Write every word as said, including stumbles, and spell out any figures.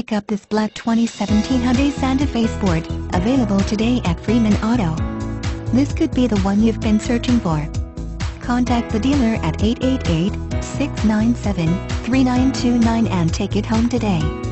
pick up this black twenty seventeen Hyundai Santa Fe Sport, available today at Freeman Auto. This could be the one you've been searching for. Contact the dealer at eight eight eight, six nine seven, three nine two nine and take it home today.